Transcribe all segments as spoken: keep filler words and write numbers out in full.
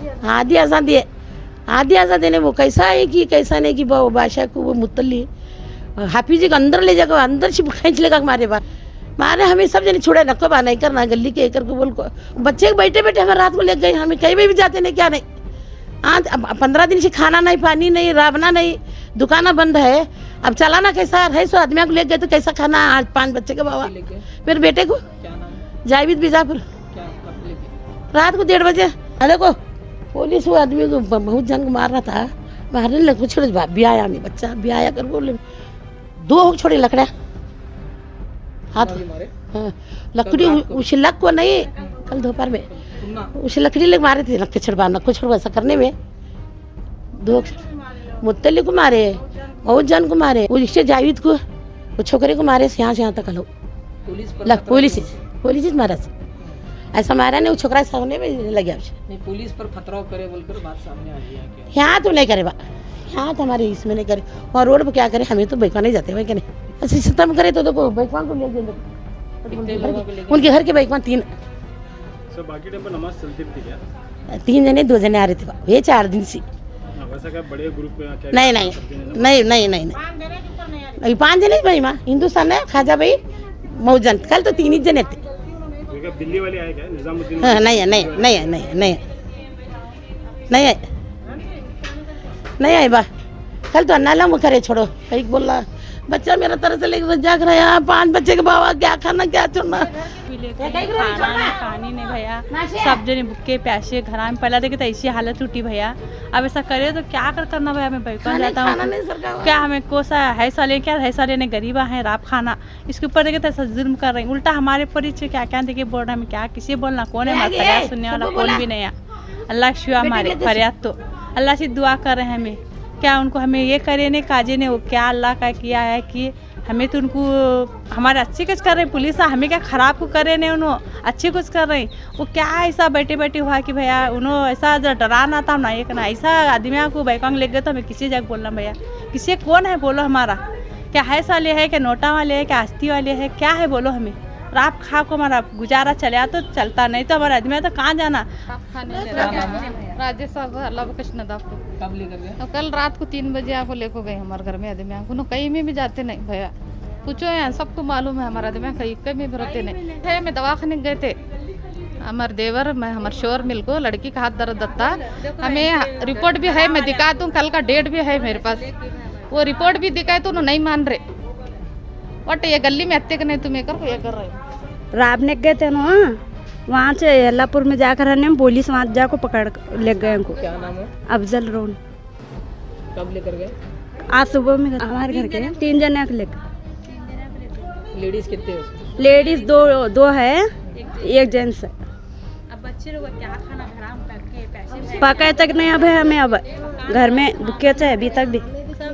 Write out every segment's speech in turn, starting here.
आधी आज़ादी है, आधी आज़ादी ने वो कैसा है कि कैसा नहीं कि वो बादशाह को वो मुतल्ली हाफिज जी को अंदर ले जाकर अंदर से खींच लेगा मारे बार मारे हमें सब जने छोड़ा नको बा नहीं करना गली के एक को बोल को बच्चे बैठे बैठे हमें रात को ले गए हमें कहीं भी जाते नहीं क्या नहीं आज पंद्रह दिन से खाना नहीं पानी नहीं रावना नहीं दुकाना बंद है। अब चलाना कैसा है सो आदमी को ले गए तो कैसा खाना आज पांच बच्चे के बाबा मेरे बेटे को जावेद बीजापुर रात को डेढ़ बजे देखो पुलिस वो आदमी को बहुत जन को मार रहा था मारने लग छोड़े भी आया नहीं बच्चा भी आया कर बोले दो छोड़े लकड़ा हाथ हाँ, लकड़ी उस लक को नहीं कल दोपहर में उस लकड़ी लग मारे थे लक्के छड़वा नक्को छड़वा ऐसा करने में दो मुत्तली को मारे बहुत जन को मारे वो रिश्ते जावेद को वो छोकरे को मारे यहाँ से यहाँ तक लो पुलिस पुलिस मारा ऐसा मारा नहीं वो छोकरा सामने में लग गया नहीं पुलिस पर खतरा करे बोलकर बात सामने आ रही है। यहाँ तो नहीं करे बा यहाँ तो हमारे इसमें नहीं करे और रोड पर क्या करे हमें तो बैकवा नहीं जाते भाई क्या नहीं अच्छा सिस्टम करे तो देखो बैकवान को ले गए उनके घर के बैकवान तीन बाकी टाइम पर नमाज चलती थी क्या? तीन जने दो जने आ रहे थे ये चार दिन से वैसा क्या बड़े ग्रुप में क्या नहीं नहीं नहीं नहीं नहीं नहीं पाँच जने भाई माँ हिंदुस्तान है खाजा भाई मौजन कल तो तीन ही जने थे दिल्ली वाले आए क्या निजामुद्दीन? हाँ नहीं है नहीं नहीं है नहीं है नहीं नहीं है नहीं है बा कल तो अन्ना मुँह करे छोड़ो कहीं बोल रहा बच्चा मेरा तरह से लेकर जाग रहा है यहाँ पांच बच्चे के बाबा क्या खाना क्या छोड़ना खाना नहीं पानी नहीं भैया सब जने भूखे प्यासे घर में पहला देखे तो ऐसी हालत टूटी भैया अब ऐसा करे तो क्या कर करना भैया मैं बैठा जाता हूँ क्या हमें कोसा है साले क्या है साले ने गरीबा है राप खाना इसके ऊपर देखे तो ऐसा जुर्म कर रहे हैं उल्टा हमारे परिचय क्या क्या देखे बोल रहा है क्या किसी बोलना कौन है फरियाद सुनने वाला कौन भी नहीं है अल्लाह शिवा हमारे फरियाद तो अल्लाह से दुआ कर रहे हैं हमें क्या उनको हमें ये करे ने काजे ने वो क्या अल्लाह का किया है कि हमें तो उनको हमारे अच्छे कुछ कर रहे हैं पुलिस हमें क्या खराब को करे ने उन्होंने अच्छे कुछ कर रहे हैं वो क्या ऐसा बैठे बैठे हुआ कि भैया उन्होंने ऐसा डराना था ना एक ना ऐसा आदमी को बैकांग ले गए तो हमें किसी जगह बोलना भैया किसी कौन है बोलो हमारा क्या है साले है क्या नोटा वाले है क्या आस्ती वाले है क्या है बोलो हमें रात खा को हमारा गुजारा चले तो चलता नहीं तो हमारा आदमी तो कहाँ जाना राजेश साहब अल्लाह बख्श नदाफ को कब लेकर गए? कल रात को तीन बजे आपको लेकर गए हमारे घर में आदमी को कहीं में भी जाते नहीं भैया पूछो यहाँ सबको मालूम है हमारा आदमी कहीं कहीं में भी रहते नहीं है। मैं दवाखाने गए थे हमारे देवर मैं हमारे शोर मिल को लड़की का हाथ दर्द था हमें रिपोर्ट भी है मैं दिखा दूँ कल का डेट भी है मेरे पास वो रिपोर्ट भी दिखाए तो उन्होंने नहीं मान रहे बट ये गली में हत्या करने तुम्हें कर ये कर रहे राबने गए थे ना वहाँ से अल्लाहपुर में जाकर रहने में पुलिस वहाँ जाकर पकड़ ले गए उनको। क्या नाम है? अफजल रोन। कब लेकर गए? आज सुबह में हमारे घर के तीन जने को लेकर। लेडीज कितने हैं? लेडीज दो दो है एक जेंट्स है। अब बच्चे लोग क्या खाना हराम पके पैसे पकाए तक नहीं अब है हमें अब घर में भूखे थे अभी तक भी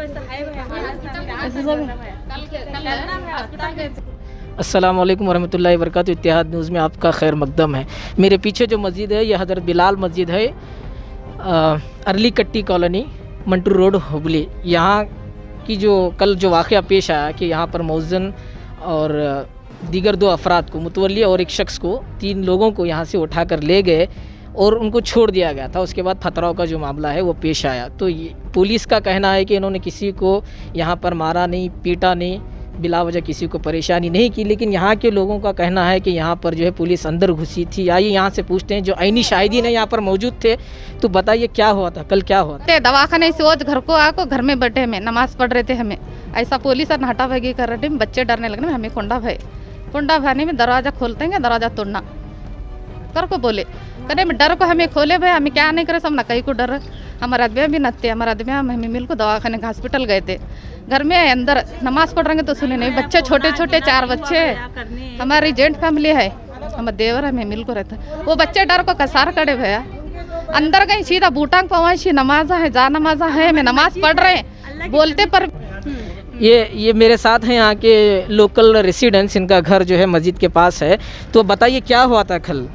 अस्सलाम वालेकुम वरहमतुल्लाहि वबरकातुहू। इत्तेहाद न्यूज़ में आपका खैर मकदम है। मेरे पीछे जो मस्जिद है ये हज़रत बिलाल मस्जिद है, अरली कट्टी कॉलोनी, मंटू रोड, हुबली। यहाँ की जो कल जो वाक़या पेश आया कि यहाँ पर मौज़न और दीगर दो अफराद को मुतवल्ली और एक शख्स को तीन लोगों को यहाँ से उठा कर ले गए और उनको छोड़ दिया गया था। उसके बाद पथराव का जो मामला है वो पेश आया। तो ये पुलिस का कहना है कि इन्होंने किसी को यहाँ पर मारा नहीं, पीटा नहीं, बिला वजह किसी को परेशानी नहीं की, लेकिन यहाँ के लोगों का कहना है कि यहाँ पर जो है पुलिस अंदर घुसी थी। आइए यहाँ से पूछते हैं जो आईनी शाहिदीन है यहाँ पर मौजूद थे, तो बताइए क्या हुआ था, कल क्या हुआ था? दवाखाने से वो घर को आको घर में बैठे हमें नमाज पढ़ रहे थे, हमें ऐसा पुलिस हटा भागी कर रहे थे, बच्चे डरने लगने में हमें कुंडा भाई कुंडा भाने में दरवाजा खोलते हैं दरवाजा तोड़ना कर को बोले करे में डर को हमें खोले भाई हमें क्या नहीं करे सब ना कहीं को डर। हमारे आदमी भी नत्ते हमारे आदमी हमें मिल को दवाखाने हॉस्पिटल गए थे, घर में अंदर नमाज पढ़ रहे तो सुने नहीं, बच्चे छोटे छोटे चार बच्चे हमारी जेंट फैमिली है, हमारे देवर हमें मिल को रहता वो बच्चे डर को कसार करे भैया अंदर गए सीधा बूटांग पवाशी नमाजा है जा नमाजा है मैं नमाज पढ़ रहे हैं बोलते पर ये ये मेरे साथ हैं यहाँ के लोकल रेसिडेंट्स, इनका घर जो है मस्जिद के पास है। तो बताइए क्या हुआ था कल? कल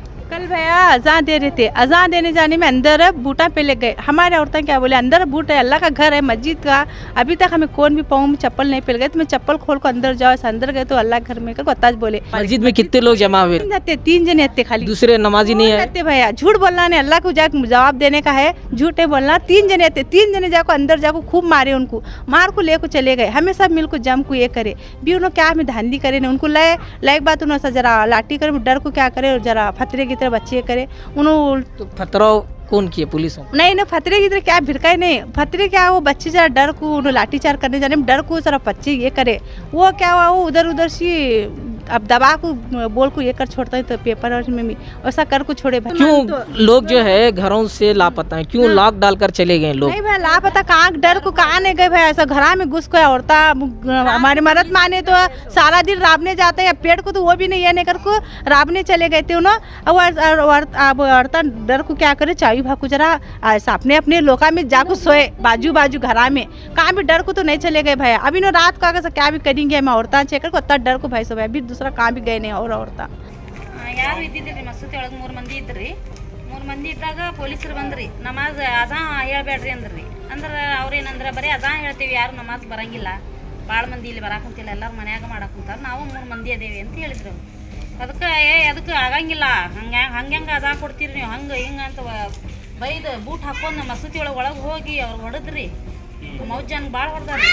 कल भैया अजान दे रहे थे, अजान देने जाने में अंदर बूटा पे ले गए। हमारे औरतें क्या बोले, अंदर बूट है, अल्लाह का घर है, मस्जिद का। अभी तक हमें कौन भी पाँव में चप्पल नहीं पहन गए, तो मैं चप्पल खोल को अंदर जाओ, ऐसे अंदर गए तो अल्लाह घर में कर बताज बोले। मस्जिद में कितने लोग जमा हुए? जाते तीन जने आते, खाली दूसरे नमाजी नहीं है? आते भैया, झूठ बोलना नहीं, अल्लाह को जाकर जवाब देने का है, झूठ है बोलना। तीन जने आते, तीन जने जाको अंदर जाको खूब मारे, उनको मार को लेको चले गए। हमें सब मिल को जम को ये करे भी, उन्होंने क्या हमें धांधी करे नहीं, उनको लय लायक बात उन्होंने जरा लाठी करे, डर को क्या करे, जरा फतरे की तरह बच्चे करे उन्होंने। तो फतराव कौन किए? पुलिस? नहीं ना, फतरे की तरह क्या भिड़काए नहीं, फतरे क्या वो बच्चे जरा डर को लाठी चार करने जाने में डर को जरा बच्चे ये करे, वो क्या हुआ वो उधर उधर सी अब दबा को बोल को ये कर छोड़ता है, तो पेपर और में भी ऐसा कर को छोड़े। क्यों तो, लोग जो है घरों से लापता है, क्यों लॉक डालकर चले गए लोग? नहीं भाई लापता कहाँ, डर को कहाँ नहीं गए भाई, ऐसा घरा में घुस गया। औरता हमारे मरद माने तो सारा दिन राबने जाते हैं, पेड़ को तो वो भी नहीं है नहीं कर को राबने चले गए थे उन्होंने। अब औरता डर को क्या करे, चावी भाकू जरा ऐसा अपने अपने लोका में जाको सोए बाजू बाजू घरा में, कहाँ भी डर को तो नहीं चले गए भाई। अभी नो रात को आगे क्या भी करेंगे मैं औरता चेकर को उतना डर को भाई सब अभी दूसरा कहाँ भी गए नहीं और औरता ಯಾರು ಇದ್ದಿದ್ರಿ ಮಸೂತಿ ಒಳಗೆ ಮೂರು ಮಂದಿ ಇದ್ರಿ ಮೂರು ಮಂದಿ ಇದ್ದಾಗ ಪೊಲೀಸರು ಬಂದ್ರಿ ನಮಾಜ್ ಅಜಾ ಹೇಳ್ಬೇಡ್ರಿ ಅಂದ್ರಿ ಅಂದ್ರೆ ಅವ್ರೇನಂದ್ರೆ ಬರೀ ಅಜಾ ಹೇಳ್ತೀವಿ ಯಾರು ನಮಾಜ್ ಬರಂಗಿಲ್ಲ ಭಾಳ ಮಂದಿ ಇಲ್ಲಿ ಬರಾಕ್ ಕುಂತಿಲ್ಲ ಎಲ್ಲರೂ ಮನ್ಯಾಗ ಮಾಡಕ್ ಕುಂತಾರ ನಾವು ಮೂರು ಮಂದಿ ಅದೇವಿ ಅಂತ ಹೇಳಿದ್ರು ಅದಕ್ಕೆ ಏ ಅದಕ್ಕೆ ಆಗಂಗಿಲ್ಲ ಹಂಗೆ ಹಂಗೆ ಹಂಗೆ ಅಜಾ ಕೊಡ್ತೀರಿ ನೀವು ಹಂಗೆ ಹಿಂಗೆ ಅಂತ ಬೈದು ಬೂಟ್ ಹಾಕೊಂಡು ಮಸೂತಿ ಒಳಗೆ ಒಳಗೆ ಹೋಗಿ ಅವ್ರು ಹೊಡೆದ್ರಿ ಮೌಜಾನ್ ಭಾಳ ಹೊಡೆದಾರಿ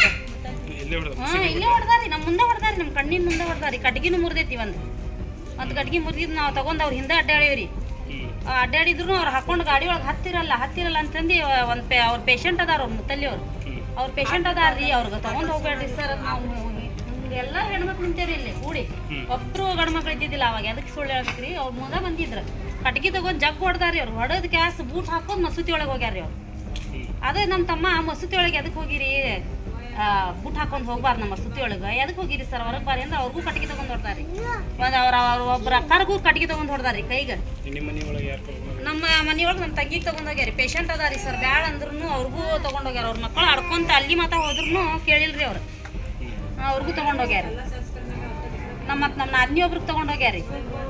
ಹಾಂ ಇಲ್ಲೇ ಹೊಡೆದಾರಿ ನಮ್ಮ ಮುಂದೆ ಹೊಡೆದಾರಿ ನಮ್ಮ ಕಣ್ಣಿನ ಮುಂದೆ ಹೊಡೆದಾರಿ ಕಟ್ಗಿನೂ ಮುರಿದೈತಿ ಒಂದು ಒಂದು ಗಡ್ಗೆ ಮುರಿದಿದ್ದು ನಾವು ತಗೊಂಡು ಅವ್ರ ಹಿಂದೆ ಅಡ್ಡಾಡೀವ್ರಿ ಅಡ್ಡಾಡಿದ್ರು ಅವ್ರು ಹಾಕೊಂಡು ಗಾಡಿ ಒಳಗೆ ಹತ್ತಿರಲ್ಲ ಹತ್ತಿರಲ್ಲ ಅಂತಂದು ಒಂದು ಪೇ ಅವ್ರ ಪೇಷಂಟ್ ಅದಾರ ಅವ್ರ ಮುತ್ತಲ್ಲಿ ಅವ್ರು ಅವ್ರ ಪೇಷಂಟ್ ಅದಾರ ರೀ ಅವ್ರಿಗೆ ತೊಗೊಂಡು ಹೋಗ್ಬೇಡ್ರಿ ಸರ್ ನಾವು ಎಲ್ಲ ಹೆಣ್ಮಕ್ಳು ನಿಂತೇರಿ ಇಲ್ಲಿ ಕೂಡಿ ಒಬ್ಬರು ಗಂಡು ಮಕ್ಳು ಇದ್ದಿದ್ದಿಲ್ಲ ಅವಾಗ ಅದಕ್ಕೆ ಸುಳ್ಳು ಹೇಳ್ಬೇಕ್ರಿ ಅವ್ರು ಮುಂದೆ ಬಂದಿದ್ರು ಕಟ್ಗೆ ತಗೊಂಡು ಜಗ್ ಹೊಡೆದಾರಿ ಅವ್ರು ಹೊಡೆದ ಗ್ಯಾಸ್ ಬೂಟ್ ಹಾಕೊಂಡು ಮಸೂತಿ ಒಳಗೆ ಹೋಗ್ಯಾರಿ ಅವ್ರು ಅದೇ ನಮ್ಮ ತಮ್ಮ ಮಸೂತಿ ಒಳಗೆ ಎದಕ್ಕೆ ಹೋಗಿರಿ ಬೂಟ್ ಹಾಕೊಂಡು ಹೋಗ್ಬಾರ್ದು ನಮ್ಮ ಮಸೂತಿ ಒಳಗೆ ಎದಕ್ಕೆ ಹೋಗಿರಿ ಸರ್ ಹೊರಗೆ ಬಾರಿ ಅಂದ್ರೆ ಅವ್ರಿಗೂ ಕಟ್ಗೆ ತಗೊಂಡು ಹೊಡ್ದಾರಿ ಒಂದು ಅವ್ರ ಅವ್ರ ಒಬ್ಬರ ಅಕ್ಕರಿಗೂ ಕಟ್ಗೆ ತಗೊಂಡು ಹೊಡ್ದಾರಿ ಕೈಗೆ ನಮ್ಮ ಮನೆಯೊಳಗೆ ನಮ್ಮ ತಂಗಿಗೆ ತಗೊಂಡು ಹೋಗ್ಯಾರಿ ಪೇಷಂಟ್ ಅದಾರಿ ಸರ್ ಬ್ಯಾಡ ಅಂದ್ರೂ ಅವ್ರಿಗೂ ತೊಗೊಂಡು ಹೋಗ್ಯಾರ ಅವ್ರ ಮಕ್ಕಳು ಆಡ್ಕೊಂತ ಅಲ್ಲಿ ಮಾತಾ ಹೋದ್ರೂ ಕೇಳಿಲ್ರಿ ಅವ್ರು ಅವ್ರಿಗೂ ತೊಗೊಂಡು ಹೋಗ್ಯಾರ ನಮ್ಮ ಮತ್ತು ನಮ್ಮ ನಾದಿನಿ ಒಬ್ರಿಗೆ ತೊಗೊಂಡು ಹೋಗ್ಯಾರಿ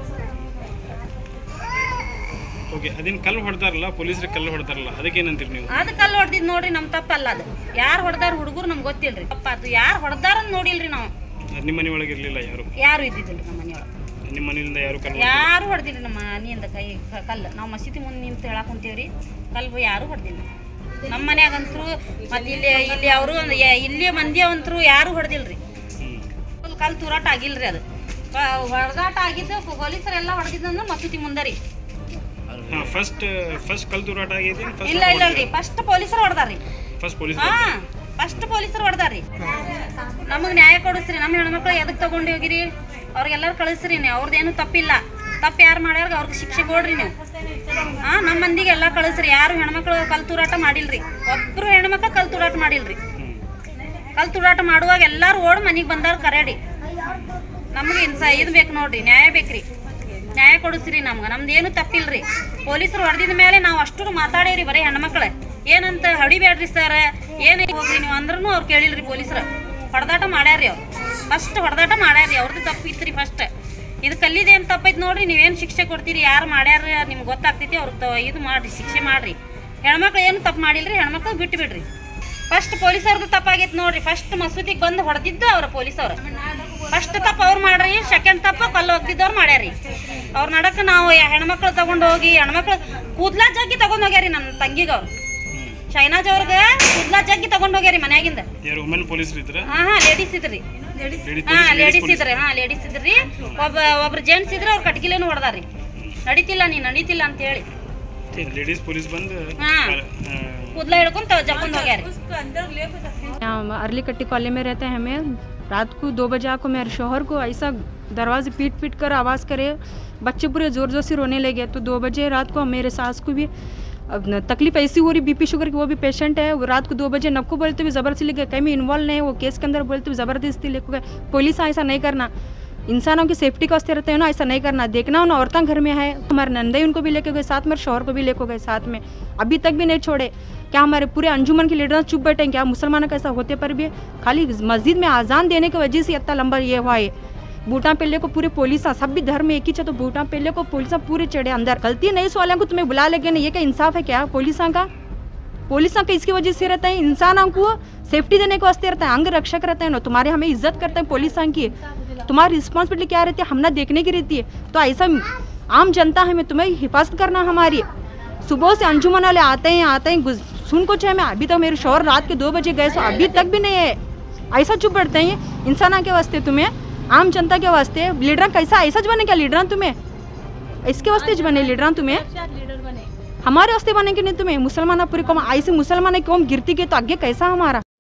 ಓಕೆ ಅದೇನು ಕಲ್ಲು ಹೊಡೆದಾರಲ್ಲ ಪೊಲೀಸರು ಕಲ್ಲು ಹೊಡೆದಾರಲ್ಲ ಅದಕ್ಕೆ ಏನಂತೀರಿ ನೀವು? ಅದು ಕಲ್ಲು ಹೊಡೆದಿದ್ದು ನೋಡ್ರಿ ನಮ್ಮ ತಪ್ಪಲ್ಲ ಅದು ಯಾರು ಹೊಡೆದಾರ ಹುಡುಗರು ನಮ್ಗೆ ಗೊತ್ತಿಲ್ರಿ ತಪ್ಪ ಅದು ಯಾರು ಹೊಡೆದಾರ ನೋಡಿಲ್ರಿ ನಾವು ನಿಮ್ಮ ಮನೆ ಒಳಗೆ ಇರಲಿಲ್ಲ ಯಾರು ಯಾರು ಇದ್ದಿದ್ದಿಲ್ಲ ನಮ್ಮ ಮನೆಯೊಳಗೆ ನಿಮ್ಮ ಮನೆಯಿಂದ ಯಾರು ಕಲ್ಲು ಯಾರು ಹೊಡೆದಿಲ್ಲ ನಮ್ಮ ಮನೆಯಿಂದ ಕೈ ಕಲ್ಲು ನಾವು ಮಸೀದಿ ಮುಂದೆ ನಿಂತು ಹೇಳಕ್ ಕುಂತೀವ್ರಿ ಕಲ್ಲು ಯಾರು ಹೊಡೆದಿಲ್ಲ ನಮ್ಮ ಮನ್ಯಾಗಂತರೂ ಮತ್ತು ಇಲ್ಲಿ ಇಲ್ಲಿ ಅವರು ಇಲ್ಲಿ ಮಂದಿ ಅಂತರೂ ಯಾರು ಹೊಡೆದಿಲ್ರಿ ಕಲ್ಲು ತೂರಾಟ ಆಗಿಲ್ರಿ ಅದು ಹೊಡೆದಾಟ ಆಗಿದ್ದು ಪೊಲೀಸರೆಲ್ಲ ಹೊಡೆದಿದ್ದಂದ್ರೆ ಮಸೂತಿ ಮುಂದೆ ರೀ ಫಸ್ಟ್ ಫಸ್ಟ್ ಕಲ್ಲು ತೂರಾಟ ಆಗೈತಿ ಇಲ್ಲ ಇಲ್ಲ ರೀ ಫಸ್ಟ್ ಪೊಲೀಸರು ಹೊಡೆದಾರ್ರಿ ಫಸ್ಟ್ ಪೊಲೀಸ್ ಹಾಂ ಫಸ್ಟ್ ಪೊಲೀಸರು ಹೊಡೆದಾರ್ರಿ ನಮಗೆ ನ್ಯಾಯ ಕೊಡಿಸ್ರಿ ನಮ್ಮ ಹೆಣ್ಮಕ್ಳು ಎದಕ್ಕೆ ತಗೊಂಡು ಹೋಗಿರಿ ಅವ್ರಿಗೆಲ್ಲರೂ ಕಳಿಸ್ರಿ ನೀವು ಅವ್ರದ್ದೇನು ತಪ್ಪಿಲ್ಲ ತಪ್ಪು ಯಾರು ಮಾಡ್ಯಾರ ಅವ್ರಿಗೆ ಶಿಕ್ಷೆ ಕೊಡ್ರಿ ನೀವು ಹಾಂ ನಮ್ಮ ಮಂದಿಗೆ ಎಲ್ಲ ಕಳಿಸ್ರಿ ಯಾರು ಹೆಣ್ಮಕ್ಳು ಕಲ್ಲು ತೂರಾಟ ಮಾಡಿಲ್ರಿ ಒಬ್ಬರು ಹೆಣ್ಮಕ್ಳು ಕಲ್ಲು ತೂರಾಟ ಮಾಡಿಲ್ರಿ ಕಲ್ಲು ತೂರಾಟ ಮಾಡುವಾಗ ಎಲ್ಲರೂ ಓಡಿ ಮನೆಗೆ ಬಂದವ್ರು ಕರೆಡಿ ನಮಗೆ ಇನ್ಸ ಇದು ಬೇಕು ನೋಡ್ರಿ ನ್ಯಾಯ ಬೇಕ್ರಿ ನ್ಯಾಯ ಕೊಡಿಸ್ರಿ ನಮ್ಗೆ ನಮ್ದು ಏನು ತಪ್ಪಿಲ್ರಿ ಪೊಲೀಸರು ಹೊಡೆದಿದ ಮೇಲೆ ನಾವು ಅಷ್ಟು ಮಾತಾಡೇರಿ ಬರೀ ಹೆಣ್ಮಕ್ಳು ಏನಂತ ಹೊಡಿಬೇಡ್ರಿ ಸರ್ ಏನೇ ಹೋಗ್ರಿ ನೀವು ಅಂದ್ರೂ ಅವ್ರು ಕೇಳಿಲ್ರಿ ಪೊಲೀಸರು ಹೊಡೆದಾಟ ಮಾಡ್ಯಾರ್ರಿ ಅವ್ರು ಫಸ್ಟ್ ಹೊಡೆದಾಟ ಮಾಡ್ಯಾರ್ರಿ ಅವ್ರದ್ದು ತಪ್ಪು ಇತ್ತು ಫಸ್ಟ್ ಇದು ಕಲ್ಲಿದೇನು ತಪ್ಪೈತೆ ನೋಡ್ರಿ ನೀವೇನು ಶಿಕ್ಷೆ ಕೊಡ್ತೀರಿ ಯಾರು ಮಾಡ್ಯಾರ ನಿಮ್ಗೆ ಗೊತ್ತಾಗ್ತೈತಿ ಅವ್ರಿಗೆ ಇದು ಮಾಡಿರಿ ಶಿಕ್ಷೆ ಮಾಡಿರಿ ಹೆಣ್ಮಕ್ಳು ಏನು ತಪ್ಪು ಮಾಡಿಲ್ರಿ ಹೆಣ್ಮಕ್ಳು ಬಿಟ್ಟು ಬಿಡ್ರಿ ಫಸ್ಟ್ ಪೊಲೀಸವ್ರದ್ದು ತಪ್ಪಾಗೈತೆ ನೋಡ್ರಿ ಫಸ್ಟ್ ಮಸೂದಿಗೆ ಬಂದು ಹೊಡೆದಿದ್ದು ಅವ್ರ ಪೊಲೀಸವ್ರು ಫಸ್ಟ್ ತಪ್ಪು ಅವ್ರು ಮಾಡ್ರಿ ಸೆಕೆಂಡ್ ತಪ್ಪು ಕಲ್ಲು ಒಗ್ದಿದ್ದವ್ರು ಮಾಡ್ಯಾರಿ ಅವ್ರ ನಡಕ್ಕೆ ನಾವು ಹೆಣ್ಮಕ್ಳು ತಗೊಂಡು ಹೋಗಿ ಹೆಣ್ಮಕ್ಳು ಕೂದ್ಲಾ ಜಗ್ಗಿ ತಗೊಂಡು ಹೋಗ್ಯಾರಿ ನನ್ನ ತಂಗಿಗೆ ಅವ್ರು ಶೈನಾಜ್ ಅವ್ರಿಗೆ ಕೂದ್ಲಾ ಜಗ್ಗಿ ತಗೊಂಡು ಹೋಗ್ಯಾರಿ ಮನ್ಯಾಗಿಂದ ಹಾಂ ಹಾಂ ಲೇಡೀಸ್ ಇದ್ರಿ ಹಾಂ ಲೇಡೀಸ್ ಇದ್ರಿ ಹಾಂ ಲೇಡೀಸ್ ಇದ್ರಿ ಒಬ್ಬ ಒಬ್ರು ಜೆಂಟ್ಸ್ ಇದ್ರೆ ಅವ್ರು ಕಟ್ಗಿಲೇನು ಹೊಡೆದಾರಿ ನಡೀತಿಲ್ಲ ನೀ ನಡೀತಿಲ್ಲ ಅಂತ ಹೇಳಿ ಲೇಡೀಸ್ ಪೊಲೀಸ್ ಬಂದು ಹಾಂ ಕೂದ್ಲ ಹಿಡ್ಕೊಂಡು ಜಕ್ಕೊಂಡು ಹೋಗ್ಯಾರಿ अरली कट्टी कॉलोनी में रहते हैं हमें रात को दो बजे को मेरे शोहर को ऐसा दरवाजे पीट पीट कर आवाज़ करे बच्चे पूरे ज़ोर ज़ोर से रोने लगे तो दो बजे रात को मेरे सास को भी अब तकलीफ ऐसी हो रही बीपी शुगर की वो भी पेशेंट है वो रात को दो बजे नक्को बोलते हुए ज़बरदस्ती लेके कहीं में इन्वॉल्व नहीं है वो केस के अंदर बोलते हुए ज़बरदस्ती लेके गए पुलिस ऐसा नहीं करना इंसानों की सेफ्टी का वास्ते रहते हैं ना ऐसा नहीं करना देखना उन औरतें घर में है हमारे नंदे उनको भी लेके गए साथ मेरे शौहर को भी लेके गए साथ में अभी तक भी नहीं छोड़े क्या हमारे पूरे अंजुमन के लीडर चुप बैठे क्या मुसलमानों का ऐसा होते पर भी खाली मस्जिद में आज़ान देने की वजह से इतना लंबा ये हुआ है बूटा पेले को पूरे पुलिस सब भी धर्म एक ही चे तो बूटा पेले को पुलिस पूरे चढ़े अंदर गलती नहीं सवाल को तुम्हें बुला लेके नहीं, ये क्या इंसाफ है क्या पुलिस का? पुलिस का इसकी वजह से रहता है इंसानों को सेफ्टी देने को वास्ते रहता है, अंग रक्षक रहता है ना, तुम्हारे हमें इज्जत करते हैं पुलिस की, तुम्हारी रिस्पॉन्सिबिलिटी क्या रहती है हमने देखने की रहती है। तो ऐसा आम जनता हमें तुम्हें हिफाजत करना हमारी। सुबह से अंजुमन वाले आते हैं आते हैं सुन कुछ है, मैं अभी तक मेरे शोहर रात के दो बजे गए, सो अभी तक भी नहीं है। ऐसा चुप बैठते हैं इंसाना के वास्ते, तुम्हें आम जनता के वास्ते लीडर कैसा ऐसा बने क्या लीडर तुम्हें? इसके वास्ते बने लीडर तुम्हें, हमारे वास्ते बने कि नहीं तुम्हें? मुसलमान पूरी कौम ऐसे मुसलमान कौम गिरती गई तो आगे कैसा हमारा?